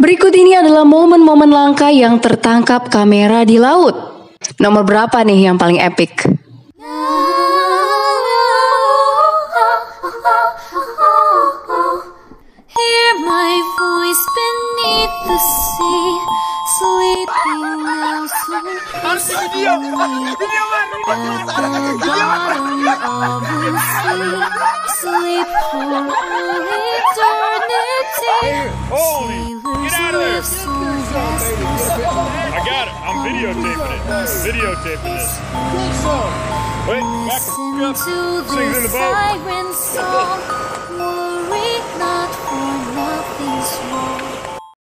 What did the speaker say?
Berikut ini adalah momen-momen langka yang tertangkap kamera di laut. Nomor berapa nih yang paling epic? Hear my voice beneath the sea, sleeping now so peacefully at the bottom of the sea. Sleep for all eternity. Get out of there! So restless. I got it. I'm videotaping it. Videotaping this. Wait, back up. Listen to Sings in the the boat. siren song. Worry not, for nothing's wrong.